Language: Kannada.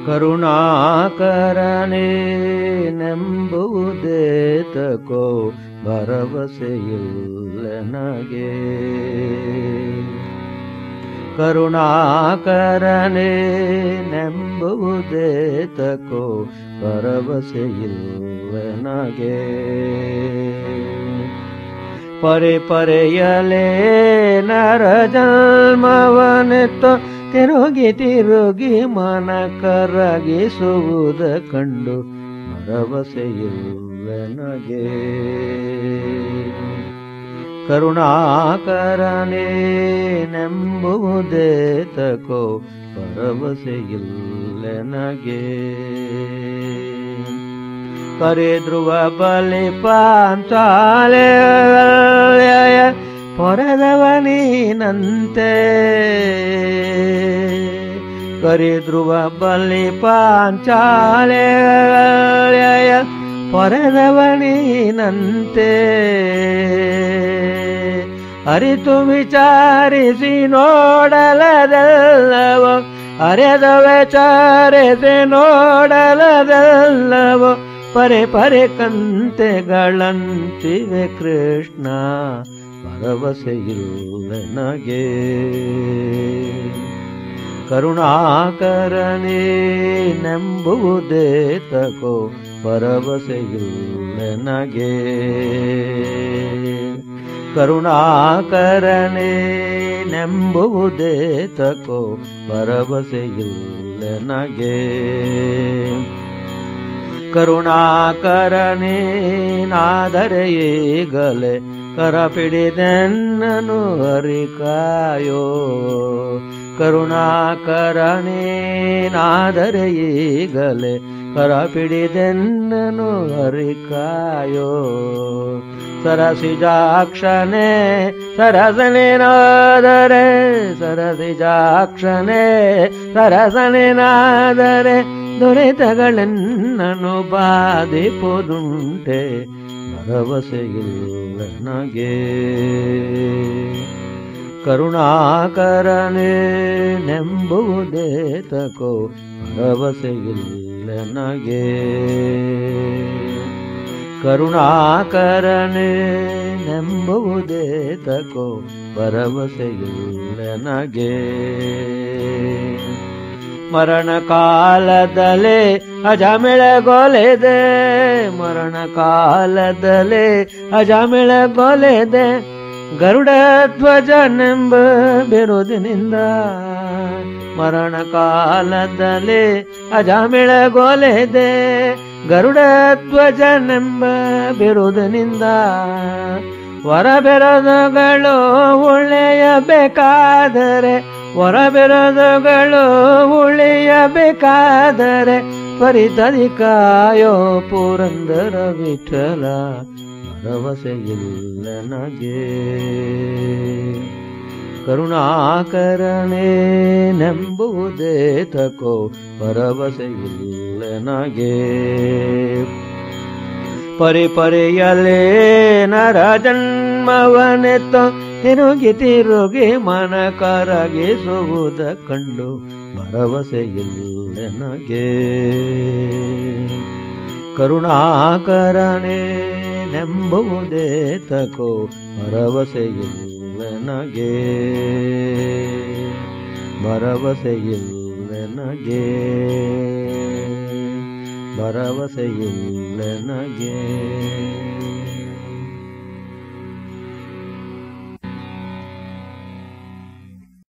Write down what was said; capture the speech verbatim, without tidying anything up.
ಕರುಣಾಕರನೇನೆಂಬುದೇತಕೋ ಭರವಸೆಯಿಲ್ಲ ನನಗೆ. ಕರುಣಾಕರನೇನೆಂಬುದೇತಕೋ ಭರವಸೆಯಿಲ್ಲ ನನಗೆ. ಪರೆ ಪರೆಯಲೇ ನರ ಜನ್ಮವನೆತ್ತೋ ತಿರುಗಿ ತಿರುಗಿ ಮನ ಕರಗಿಸುವುದ ಕಂಡು ಭರವಸೆಯಿಲ್ಲ ನನಗೆ. ಕರುಣಾಕರನೇನೆಂಬುದೇತಕೋ ಭರವಸೆಯಿಲ್ಲ ನನಗೆ. ಕರೆ ಧ್ರುವ ಬಲಿ ಪಾಂಚಾಲೆಯ ಪೊರೆದವನೀನಂತೆ. ಕರೆ ಧ್ರುವ ಬಲಿ ಪಾಂಚಾಲೆಯ ಪೊರೆದವನೀನಂತೆ. ಅರಿತು ವಿಚಾರಿಸಿ ನೋಡಲದಲ್ಲವೋ, ಅರೆದ ವಿಚಾರಿಸಿ ನೋಡಲದಲ್ಲವೋ, ಪರೆ ಪರೆ ಕಂತೆಗಳಂತಿವೆ ಕೃಷ್ಣ ಭರವಸೆಯಿಲ್ಲ ನನಗೆ. ಕರುಣಾಕರನೇನೆಂಬುದೇತಕೋ ಭರವಸೆಯಿಲ್ಲ ನನಗೆ. ಕರುಣಾಕರನೇನೆಂಬುದೇತಕೋ ಭರವಸೆಯಿಲ್ಲ ನನಗೆ. ಕರುಣಾಕರನೇನಾದರೆ ಈಗಲೇ ಕರಪಿಡಿದೆನ್ನನು ಹರಿಕಾಯೋ. ಕರುಣಾಕರನೇನಾದರೆ ಈಗಲೇ ಕರಪಿಡಿದೆನ್ನನು ಹರಿಕಾಯೋ. ಸರಸಿಜಾಕ್ಷನೇ ಸರಸನೇನಾದರೆ, ಸರಸಿಜಾಕ್ಷನೇ ಸರಸನೇನಾದರೆ ದೊರೆತಗಳೆನ್ನನು ಬಾಧಿಪುದುಂಟೆ ಭರವಸೆಯಿಲ್ಲ ನನಗೆ. ಕರುಣಾಕರನೇನೆಂಬುದೇತಕೋ ಭರವಸೆಯಿಲ್ಲ ನನಗೆ. ಕರುಣಾಕರನೇನೆಂಬುದೇತಕೋ ಭರವಸೆಯಿಲ್ಲ ನನಗೆ. ಮರಣ ಕಾಲದಲ್ಲೇ ಅಜಮಿಳಗೊಲೆದೆ, ಮರಣ ಕಾಲದಲ್ಲೇ ಅಜಮಿಳಗೊಲೆದೆ, ಗರುಡ ಧ್ವಜನೆಂಬ ಬಿರುದಿನಿಂದ. ಮರಣ ಕಾಲದಲ್ಲೇ ಅಜಮಿಳಗೊಲೆದೆ, ಗರುಡ ಧ್ವಜನೆಂಬ ಬಿರುದಿನಿಂದ. ವರ ಬೆರದುಗಳು ಉಳಿಯಬೇಕಾದರೆ, ವರ ಬೆರದುಗಳು ಉಳಿಯಬೇಕಾದರೆ ತ್ವರಿತದಿ ಕಾಯೋ ಪುರಂದರ ವಿಠಲ ಭರವಸೆಯಿಲ್ಲ ನನಗೆ. ಕರುಣಾಕರನೇನೆಂಬುದೇತಕೋ ಭರವಸೆಯಿಲ್ಲ ನನಗೆ. ಪರಿ ಪರಿಯಲೇ ನರ ಜನ್ಮವನೆತ್ತೋ ತಿರುಗಿ ತಿರುಗಿ ಮನ ಕರಗಿಸುವುದ ಕಂಡು ಭರವಸೆಯಿಲ್ಲ ನನಗೆ. ಕರುಣಾಕರನೇನೆಂಬುದೇತಕೋ ಭರವಸೆಯಿಲ್ಲ ನನಗೆ. ಭರವಸೆಯಿಲ್ಲ ನನಗೆ. ಭರವಸೆಯಿಲ್ಲ ನನಗೆ.